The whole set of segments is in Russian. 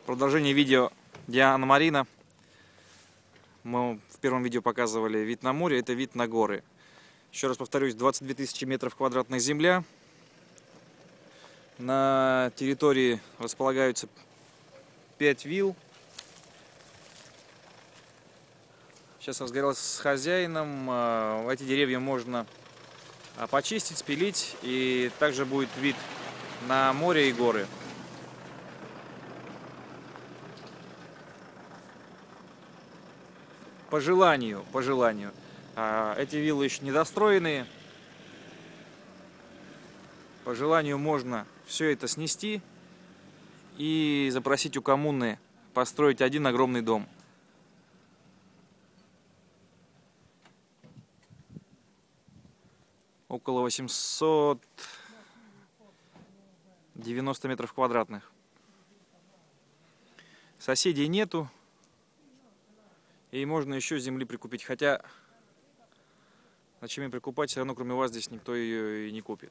Продолжение видео Диана Марина. Мы в первом видео показывали вид на море, это вид на горы. Еще раз повторюсь, 22 тысячи метров квадратных земля. На территории располагаются 5 вилл. Сейчас разговаривал с хозяином. Эти деревья можно почистить, спилить, и также будет вид на море и горы. По желанию. Эти виллы еще недостроенные. По желанию можно все это снести и запросить у коммуны построить один огромный дом. Около 890 метров квадратных. Соседей нету. И можно еще земли прикупить. Хотя, зачем им прикупать, все равно кроме вас здесь никто ее и не купит.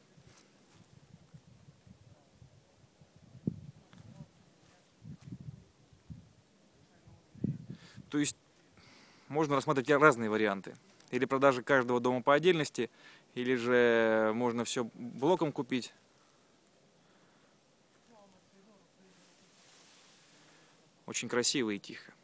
То есть можно рассматривать разные варианты. Или продажи каждого дома по отдельности, или же можно все блоком купить. Очень красиво и тихо.